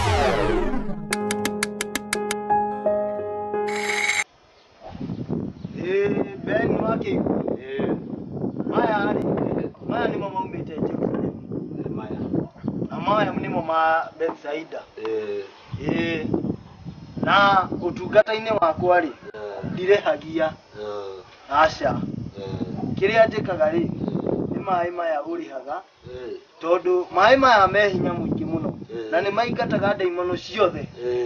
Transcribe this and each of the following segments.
Ben wake. Maya ni mama umete Jerusalem. Maya ni mama Bethsaida. Na utungata-inĩ wakwa ri ndirehagia. Aca. Kiria njikaga ri ni mai maya urihaga. Tondu mai maya me hinya muingi muno. Na ni maingataga ndaimono ciothe.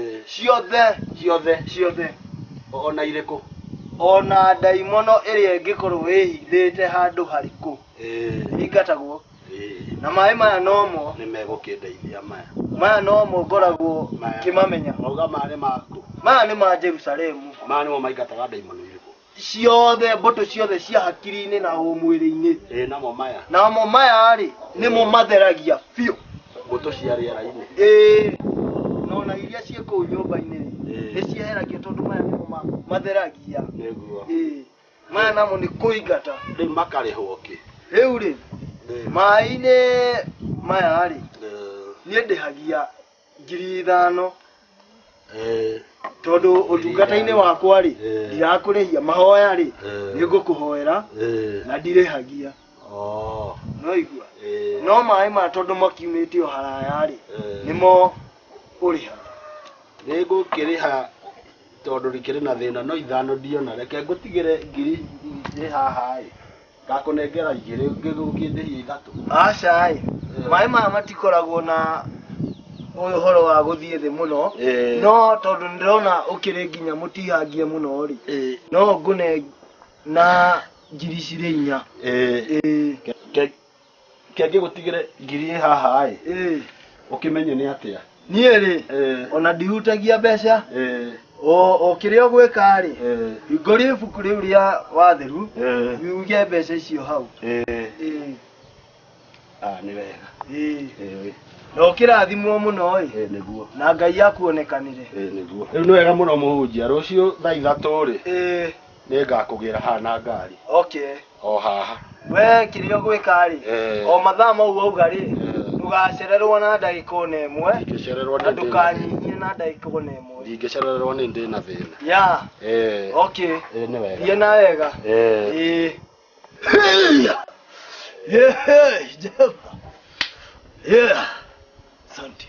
Ciothe. Ona ireko. Ona ndaimono ĩrĩa ĩngĩkorwo ĩhithĩte handũ hariku ingatagwo na mai maya nomo nĩ megũkĩndeithia maya nomo ngoragwo kimamenya mauga mare maku maya nĩ ma Jerusalemu maya nĩmo maingataga ndaimono irĩkũ ciothe mbũtũ ciothe cia hakiri-inĩ na ũmwĩrĩ-inĩ namo maya rĩ nĩmo matheragia biũ mbũtũ cia rĩera-inĩ nona iria ciĩ kũu nyũmba-inĩ nĩ cieheragio tondũ maya nĩmo matheragia nĩguo maya namo nĩ kũingata rĩu makarĩhwo kĩ rĩu rĩ mai-inĩ maya rĩ niĩ ndĩhagia 5,000 tondu utungata-inĩ wakwa ri ndirakũrĩhia mahoya ri nĩngũkũhoera na ndirĩhagia no igua no mai ma tondu makiumĩte o haraya ri nĩmo ũrĩhaga nĩngũkĩrĩha tondu rĩkĩrĩ na thĩna no 5 ndiona reke ngũtigĩre 2,000 haha ĩ ngakũnengera 2 ngĩgũkĩndĩhia 3 aca ĩ mai maya matikoragwo na ũhoro wa gũthiĩ thĩ mũno no tondu ndĩrona ũkĩrĩ nginya mũtihangie mũno ri no ngũne na 4,000 kengĩ gũtigĩre 2,000 haha ĩ ũkĩmenye nĩ atĩa niĩ rĩ ona ndihutagia mbeca o kĩrĩa ũgwĩka rĩ hingũria ibuku rĩu rĩa watheru uge mbeca icio hau nĩ wega no kĩrathimwo mũno ĩ nĩguo na Ngai akuonekanire nĩguo rĩu nĩ wega mũno mũhunjia rũciũ thaa 3 rĩ nĩngakũgĩra haha na ngari o haha we kĩrĩa ũgwĩka rĩ o mathaa mau wauga rĩ ndũgacererwo na ndagĩka ona ĩmwe na ndũkanyihie na ndagĩka ona ĩmwe ndingĩcererwo nĩ ndĩ na thĩna nĩ wega thiĩ na wega asante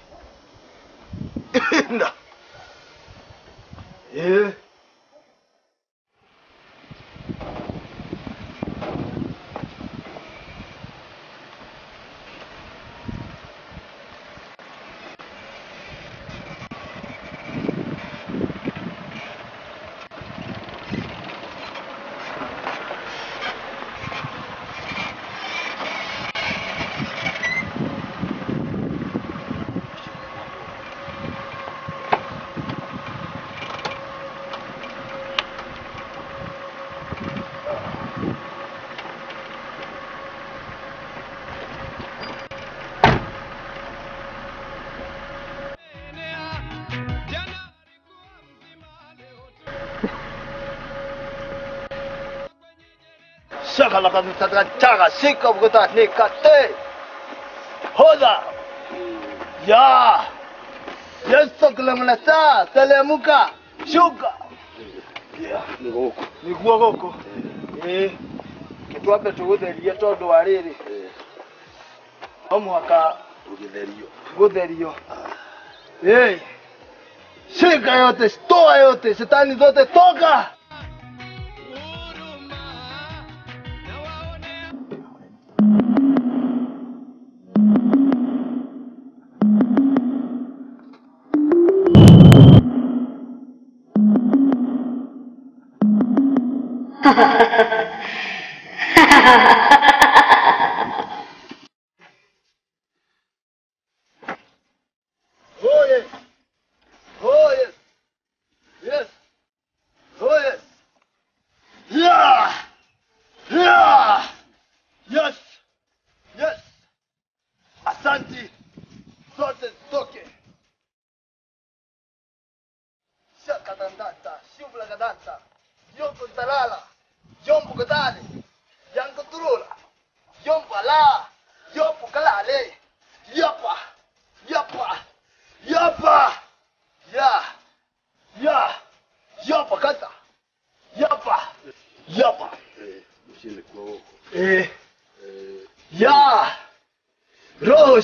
Shaka la chaga sika bugata nikate hoda ya yesoklemnasa telemuka shuka niguo goko kitwape tugutheria tondu wa riri no mwaka gutherio shika yote stoa yote shetani zote toka Asante zote toke shakatandata shubla gadanta yoko talala jombo gadale yango turu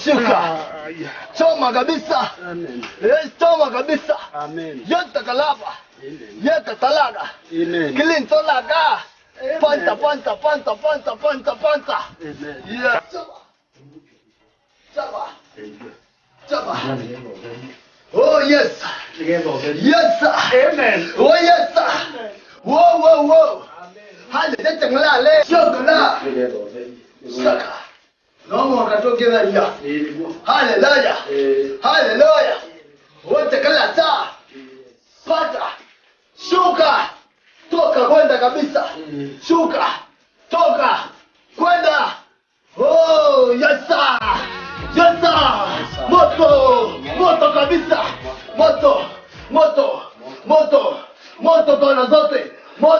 shuka. Choma kabisa. Amen. Choma kabisa. Amen. Yota kalaba. Amen. Yota talaga. Amen. Kilin tolaga. Panta. Amen. Yeah. Chaba. Oh yes. Yes sir. Amen. Oh yes sir. Whoa. Hallelujah. Tanglale. Shokala. Shaka. No more katoke ya. Hallelujah. Hallelujah. Wote kala saa. Pata. Shuka. Toka kwenda kabisa. Shuka. Toka. Kwenda. Oh, yes sir. Yes sir. Moto kabisa. Moto kona zote.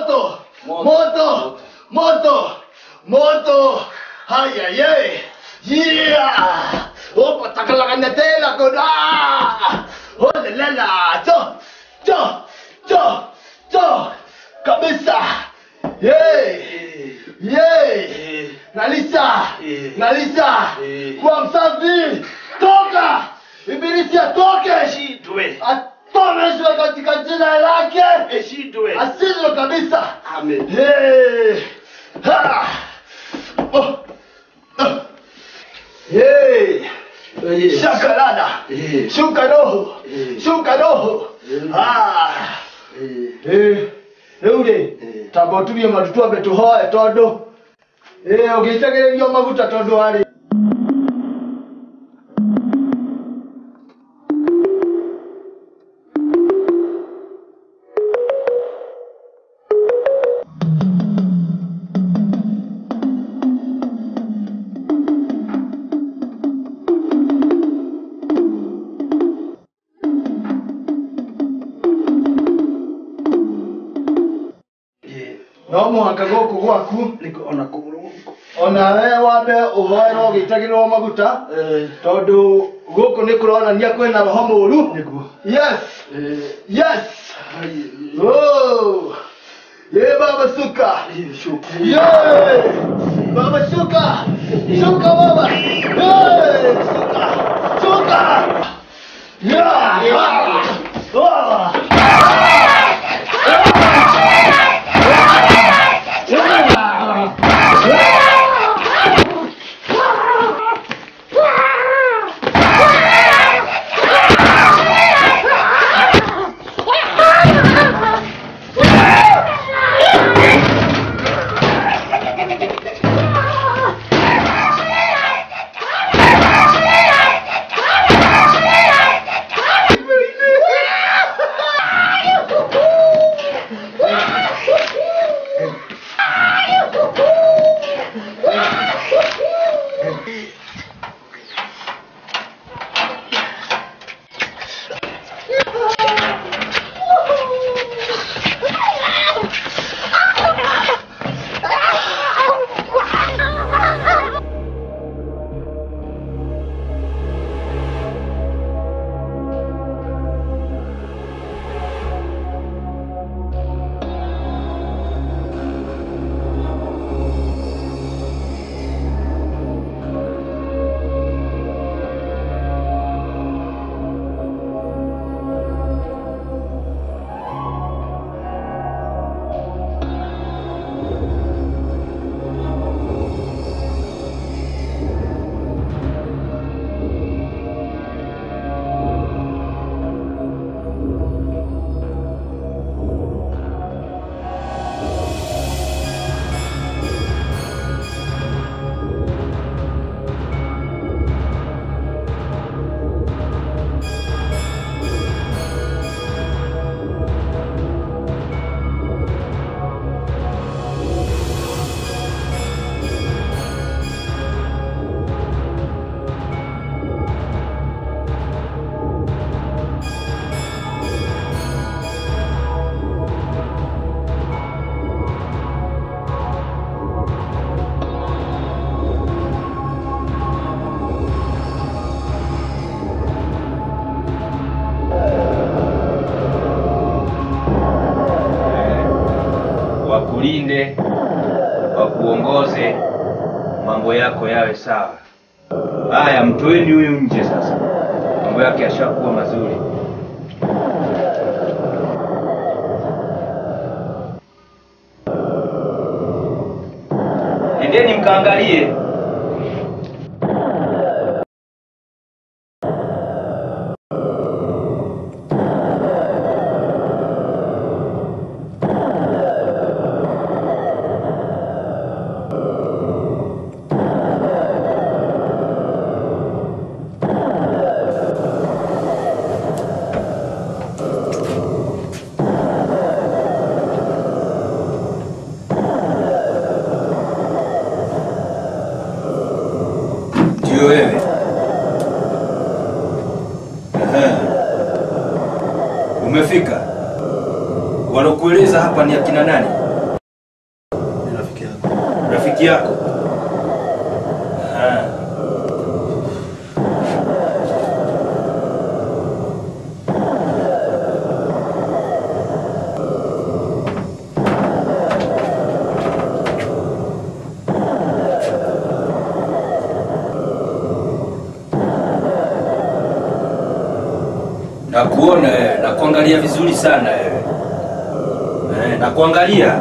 Moto. Haya ye. Yeah. Opa takalakanya tela koda. Ole lela. Jo. Kabisa. Yay. Nalisa. Kwa msafi. Toka. Ibilisi atoke. Shindwe. Atomeshwe katika jina lake. Shindwe. Asindwe kabisa. Amen. Hey. Ha. Oh. Hey. Shakalada. Shuka roho. Eure. Tabotulie matutua betuhoe todo. Ugitegereria maguta todo hari. No muhaka gũkũ gwaku Ona kũgũrũ. ona we wambe ũhoerwo ũgĩitagĩrĩrwo maguta tondũ gũkũ nĩ kũronania kwĩna roho mũũru. Yes. Oh. Ye baba suka. Baba suka. Suka baba. Suka. Yeah. Oh. wakulinde, wakuongoze, mambo yako yawe sawa. Haya, mtoeni huyu nje sasa. Mambo yake yashakuwa mazuri. Endeni mkaangalie. Wewe. Umefika. Walokueleza hapa ni akina nani? Ni rafiki yako. Rafiki yako? Nakuona wewe, nakuangalia vizuri sana wewe. Nakuangalia.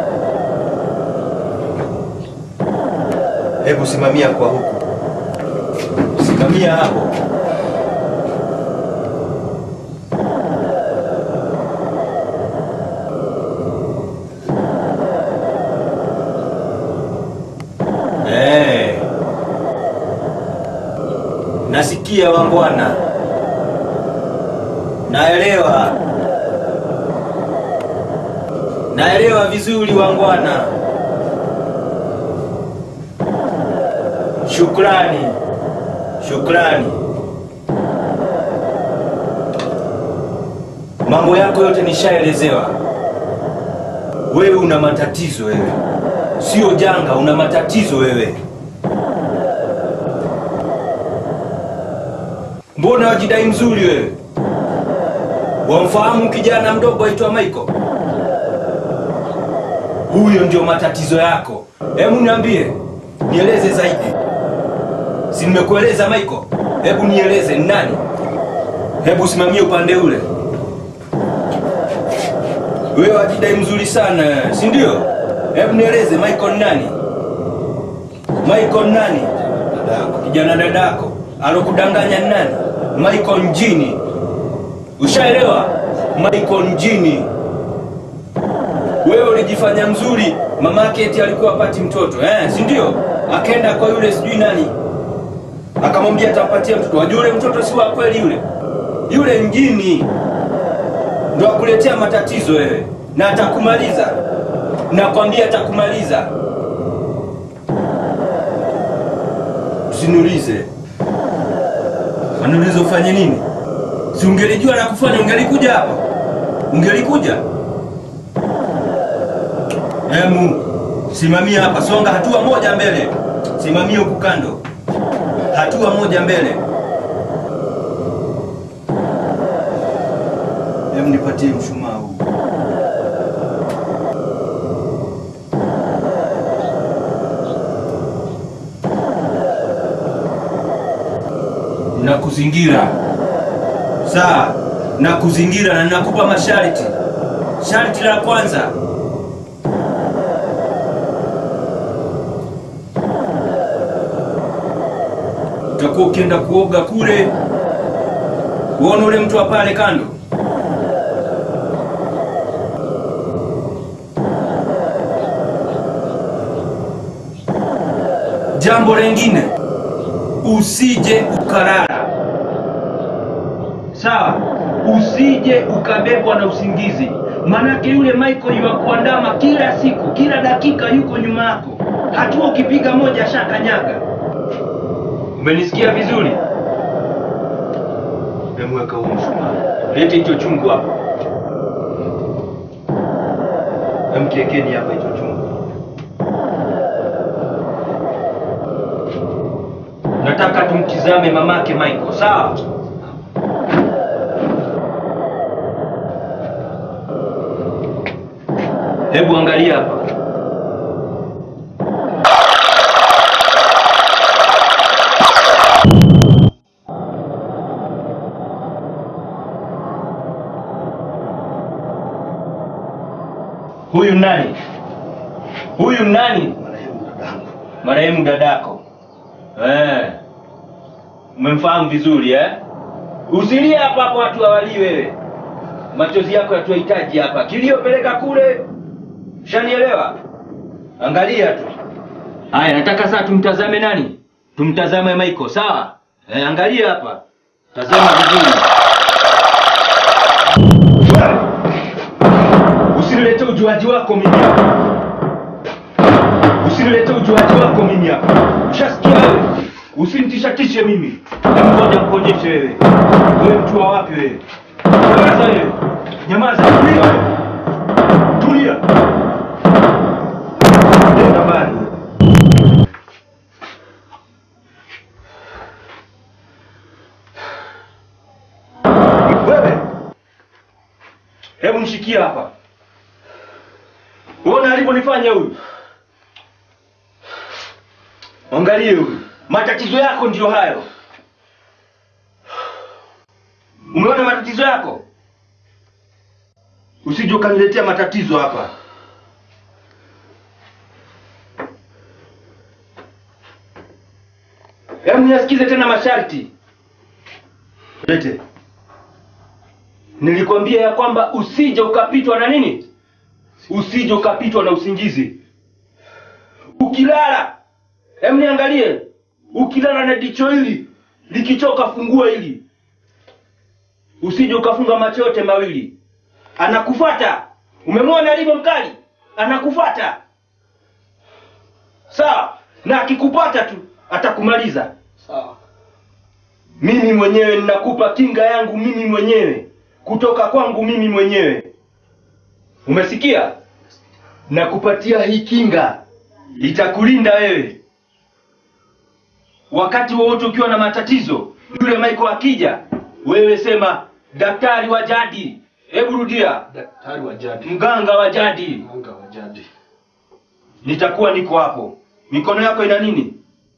Hebu simamia kwa huku. Simamia hapo. Nasikia wangwana. Naelewa vizuri wangwana. Shukrani. Mambo yako yote nishaelezewa. Wewe una matatizo wewe. Sio janga, una matatizo wewe. Mbona wajidai mzuri wewe? Wamfahamu kijana mdogo aitwa Michael? Huyo ndio matatizo yako. Hebu niambie, nieleze zaidi. Si nimekueleza Michael? Hebu nieleze ni nani? Hebu simamia upande ule. Wewe wajidai mzuri sana, si ndio? Hebu nieleze Michael ni nani? Michael ni nani? Dadako. Kijana dadako. Alokudanganya ni nani? Michael Njini. Ushaelewa? Michael Njini. Wewe ulijifanya mzuri, mamake eti alikuwa apati mtoto, si ndio? Akaenda kwa yule sijui nani. Akamwambia atampatia mtoto. Wajua yule mtoto si wa kweli yule. Yule Njini ndio akuletea matatizo wewe. Na atakumaliza. Nakwambia atakumaliza. Usiniulize. Anulize ufanye nini? Si ungelijua la kufanya ungelikuja hapa? Ungelikuja? Simamia hapa, songa hatua moja mbele. Simamia huku kando. Hatua moja mbele. Nipatie mshumaa huu. Nakuzingira. Sawa, nakuzingira na nakupa masharti. Sharti la kwanza, utakuwa ukienda kuoga kule, uone ule mtu wa pale kando. Jambo lingine, usije ukalala. Sawa? Usije ukabebwa na usingizi. Manake yule Michael yuakuandama kila siku, kila dakika yuko nyuma yako. Hatua ukipiga moja shakanyaga. Umenisikia vizuri? Memweka huo mshumaa. Lete hicho chungu hapa. Mkiekeni hapa hicho chungu. Nataka tumtizame mamake Michael, sawa? Hebu angalia hapa. Huyu nani? Huyu nani? Marehemu dadako. Umemfahamu vizuri Usilie hapa hapo watu hawali wewe. Machozi yako yatuhitaji hapa. Kilio peleka kule. Shanielewa? Angalia tu. Haya, nataka sasa tumtazame nani? Tumtazame Michael, sawa? Angalia hapa. Tazama vizuri. Usinilete ujuaji wako mimi hapa. Usinilete ujuaji wako mimi hapa. Ushasikia wewe? Usinitishatishe mimi. Ngoja mkonyeshe wewe. Wewe mtu wa wapi wewe? Nyamaza wewe. Nyamaza. Tulia. Nenda bali. Wewe. Hebu nishikia hapa. Unaona alivyonifanya huyu? Angalia huyu. Matatizo yako ndio hayo. Umeona matatizo yako? Usije ukaniletea matatizo hapa. Hebu nisikize tena masharti. Lete. Nilikwambia ya kwamba usije ukapitwa na nini? Usije ukapitwa na usingizi. Ukilala, hebu niangalie. Ukilala na jicho hili likichoka fungua hili. Usije ukafunga macho yote mawili. Anakufuata. Umemwona alivyo mkali? Anakufuata. Sawa? Na akikupata tu atakumaliza. Sawa. Mimi mwenyewe ninakupa kinga yangu mimi mwenyewe. Kutoka kwangu mimi mwenyewe. Umesikia? Nakupatia hii kinga. Itakulinda wewe. Wakati wowote ukiwa na matatizo, yule Michael akija, wewe sema daktari wa jadi. Hebu rudia. Daktari wa jadi. Mganga wa jadi. Mganga wa jadi. Nitakuwa niko hapo. Mikono yako ina nini?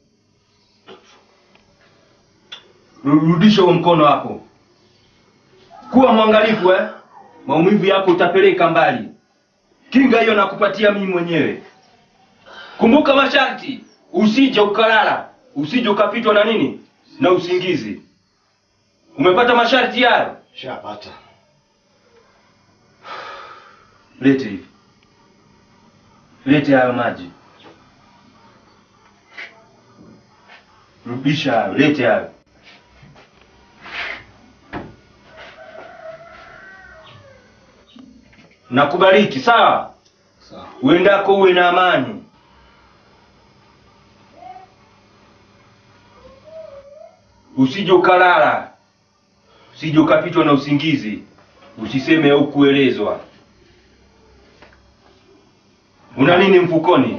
Rudisha huo mkono hapo. Kuwa mwangalifu Maumivu yako utapeleka mbali. Kinga hiyo nakupatia mimi mwenyewe. Kumbuka masharti. Usije ukalala. Usije ukapitwa na nini? Na usingizi. Umepata masharti hayo? Shapata. Lete hivi. Lete hayo maji. Rudisha hayo. Lete hayo. Nakubariki, sawa? Sawa. Uendako uwe na amani. Usije ukalala. Usije ukapitwa na usingizi. Usiseme au kuelezwa. Una nini mfukoni?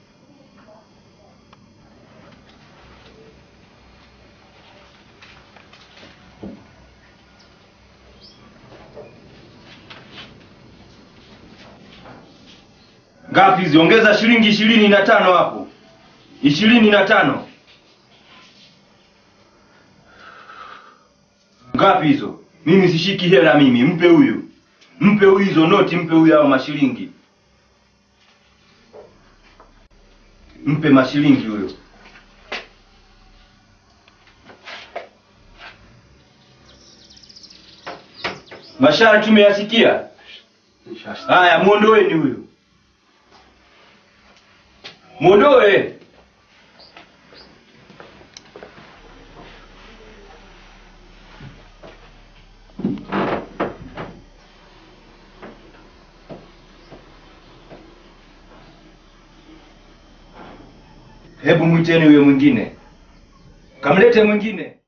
Ngapi hizi? Ongeza shilingi 25 hapo. 25. Ngapi hizo? Mimi sishiki hela mimi. Mpe huyu. Mpe huyu hizo noti, mpe huyu hao mashilingi. Mpe mashilingi huyo. Masharti tumeyasikia. Haya, muondoeni huyo. Muondoe. Hebu mwiteni huyo mwingine. Kamlete mwingine.